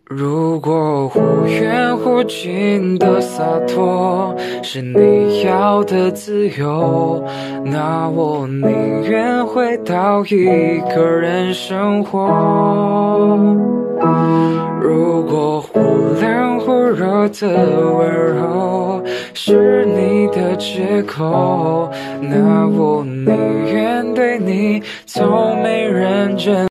如果忽远忽近的洒脱是你要的自由，那我宁愿回到一个人生活。如果忽冷忽热的温柔是你的借口，那我宁愿对你从没认真。